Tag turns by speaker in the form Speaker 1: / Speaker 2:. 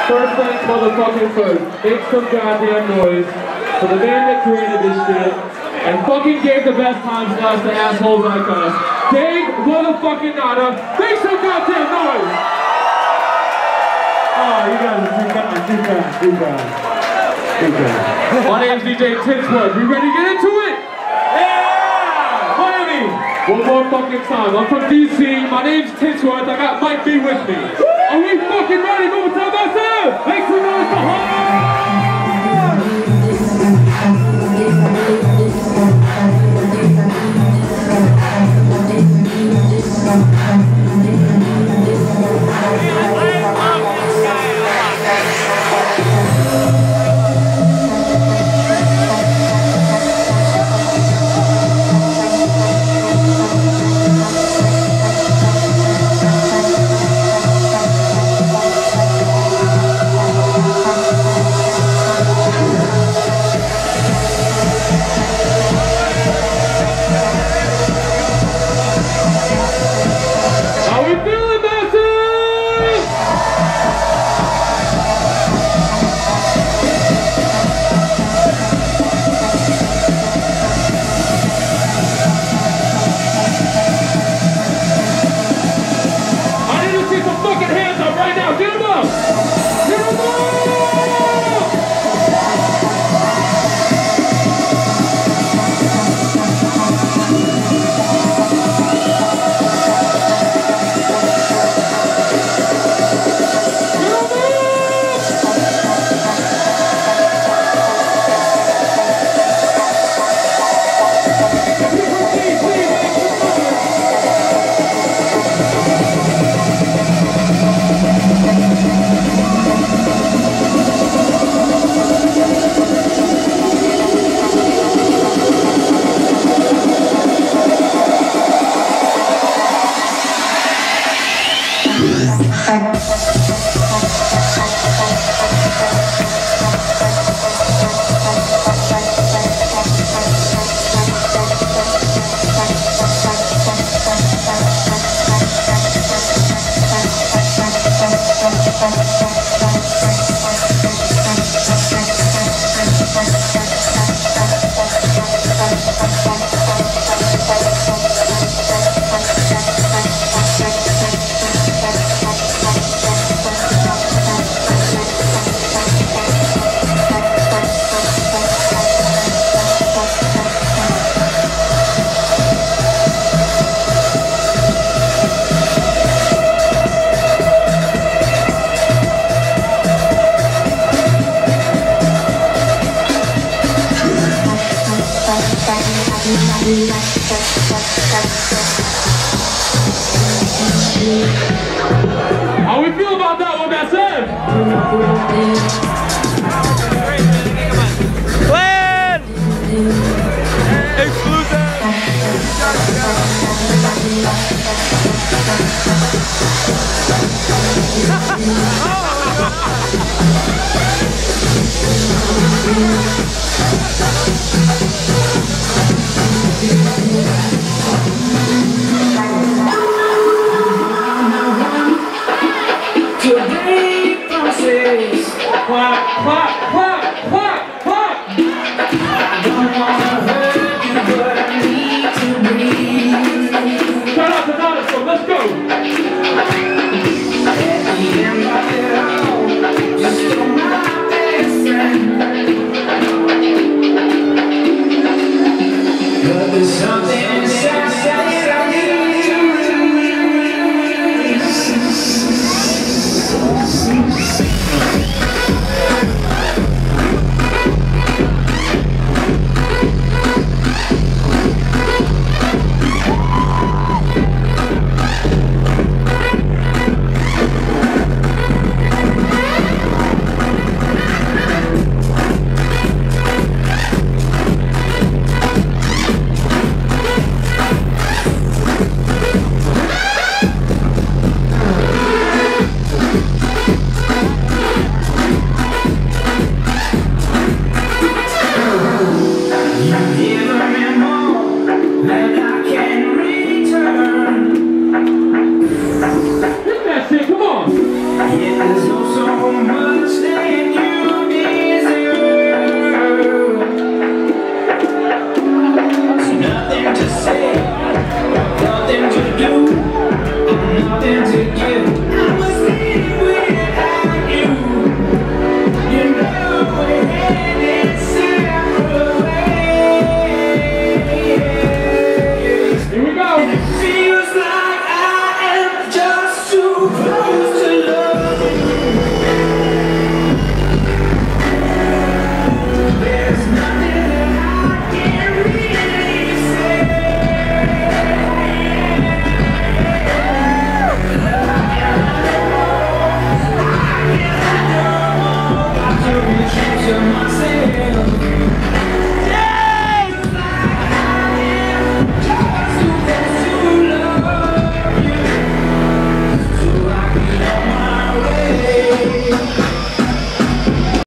Speaker 1: First things motherfucking first. Make some goddamn noise for the man that created this shit and fucking gave the best times to us to assholes like us. Dave motherfucking Nada. Make some goddamn noise!
Speaker 2: Oh, you guys are too bad.
Speaker 1: My name's DJ Tinsworth. We ready to get into it? Yeah! Miami! One more fucking time. I'm from DC. My name's Tinsworth. I got Mike B with me. Are we fucking ready? Go with myself! Make some noise for home! How we feel about that one, that's it?
Speaker 3: Plan! Exclusive!
Speaker 1: Clap, clap, clap, clap, clap!
Speaker 4: I don't wanna hurt you, but I need to breathe.
Speaker 1: Shout out to Nada, so let's go!
Speaker 4: At the end of it all, just for my best friend. But there's something